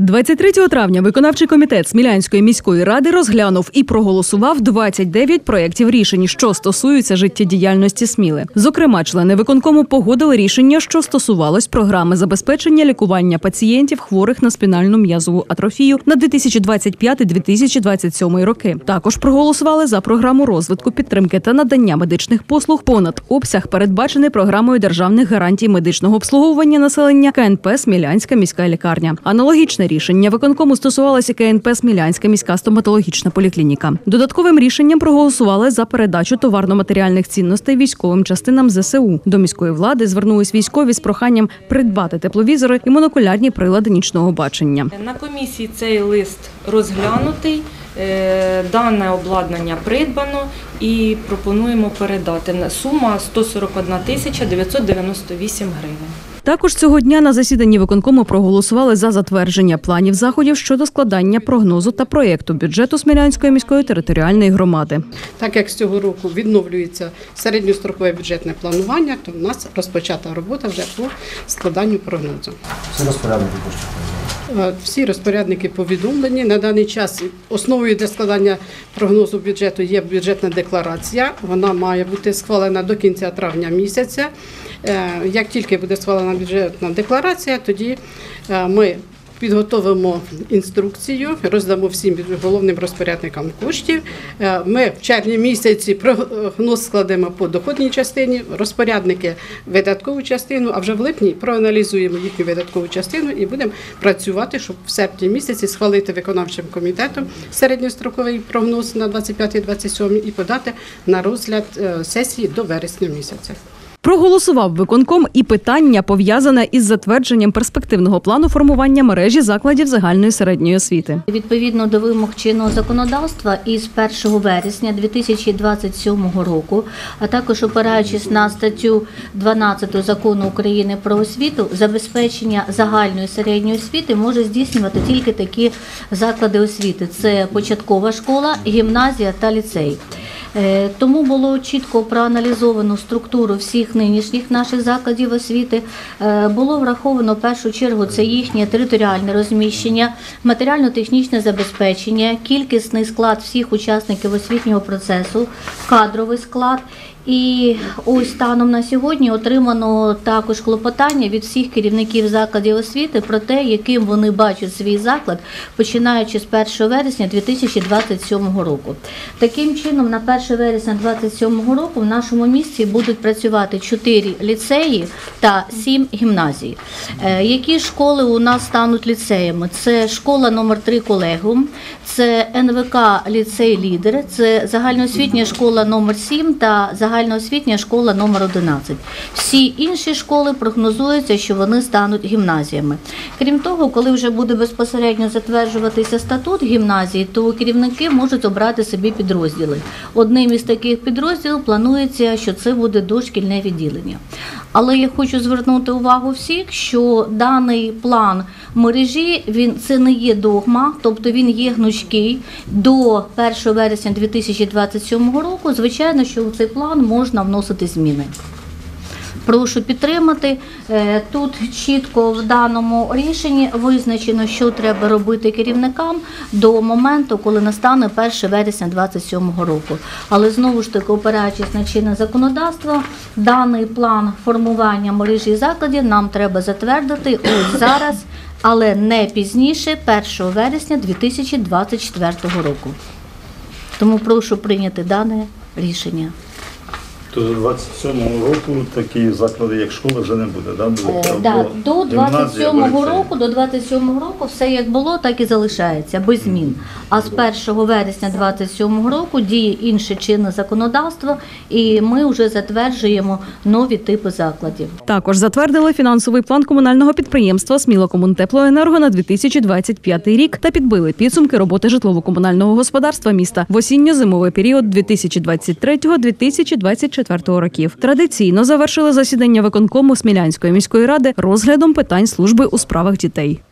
23 травня виконавчий комітет Смілянської міської ради розглянув і проголосував 29 проєктів рішень, що стосуються життєдіяльності Сміли. Зокрема, члени виконкому погодили рішення, що стосувалось програми забезпечення лікування пацієнтів, хворих на спінальну м'язову атрофію на 2025-2027 роки. Також проголосували за програму розвитку, підтримки та надання медичних послуг понад обсяг, передбачений програмою державних гарантій медичного обслуговування населення КНП «Смілянська міська лікарня». Аналогічне рішення виконкому стосувалося КНП «Смілянська міська стоматологічна поліклініка». Додатковим рішенням проголосували за передачу товарно-матеріальних цінностей військовим частинам ЗСУ. До міської влади звернулись військові з проханням придбати тепловізори і монокулярні прилади нічного бачення. На комісії цей лист розглянутий, дане обладнання придбано і пропонуємо передати. Сума 141 тисяча 998 гривень. Також цього дня на засіданні виконкому проголосували за затвердження планів заходів щодо складання прогнозу та проєкту бюджету Смілянської міської територіальної громади. Так як з цього року відновлюється середньострокове бюджетне планування, то в нас розпочата робота вже по складанню прогнозу. Всі розпорядники повідомлені. На даний час основою для складання прогнозу бюджету є бюджетна декларація. Вона має бути схвалена до кінця травня місяця. Як тільки буде схвалена бюджетна декларація, тоді ми підготовимо інструкцію, роздамо всім головним розпорядникам коштів. Ми в червні місяці прогноз складемо по доходній частині, розпорядники видаткову частину, а вже в липні проаналізуємо їхню видаткову частину і будемо працювати, щоб в серпні місяці схвалити виконавчим комітетом середньостроковий прогноз на 25-27 і подати на розгляд сесії до вересня місяця. Проголосував виконком і питання, пов'язане із затвердженням перспективного плану формування мережі закладів загальної середньої освіти. Відповідно до вимог чинного законодавства із 1 вересня 2027 року, а також опираючись на статтю 12 Закону України про освіту, забезпечення загальної середньої освіти може здійснювати тільки такі заклади освіти – це початкова школа, гімназія та ліцей. Тому було чітко проаналізовано структуру всіх нинішніх наших закладів освіти. Було враховано в першу чергу це їхнє територіальне розміщення, матеріально-технічне забезпечення, кількісний склад всіх учасників освітнього процесу, кадровий склад. І ось станом на сьогодні отримано також клопотання від всіх керівників закладів освіти про те, яким вони бачать свій заклад, починаючи з 1 вересня 2027 року. Таким чином, на 1 вересня 2027 року в нашому місті будуть працювати 4 ліцеї та 7 гімназій. Які школи у нас стануть ліцеями? Це школа номер 3 «Колегіум», це НВК «Ліцей Лідер», це загальноосвітня школа номер 7 та загальноосвітня школа номер 11. Всі інші школи прогнозується, що вони стануть гімназіями. Крім того, коли вже буде безпосередньо затверджуватися статут гімназії, то керівники можуть обрати собі підрозділи. Одним із таких підрозділів планується, що це буде дошкільне відділення. Але я хочу звернути увагу всіх, що даний план мережі, це не є догма, тобто він є гнучкий. До 1 вересня 2027 року, звичайно, що в цей план можна вносити зміни. Прошу підтримати. Тут чітко в даному рішенні визначено, що треба робити керівникам до моменту, коли настане 1 вересня 2027 року. Але знову ж таки, опираючись на чинне законодавство, даний план формування мережі закладів нам треба затвердити ось зараз, але не пізніше 1 вересня 2024 року. Тому прошу прийняти дане рішення. То до 27-го року такі заклади, як школа, вже не буде, так? До 27-го року все як було, так і залишається, без змін. А з 1 вересня 2027 року діє інше чинне законодавство, і ми вже затверджуємо нові типи закладів. Також затвердили фінансовий план комунального підприємства «Смілакомунтеплоенерго» на 2025 рік та підбили підсумки роботи житлово-комунального господарства міста в осінньо-зимовий період 2023-2024 років. Традиційно завершили засідання виконкому Смілянської міської ради розглядом питань служби у справах дітей.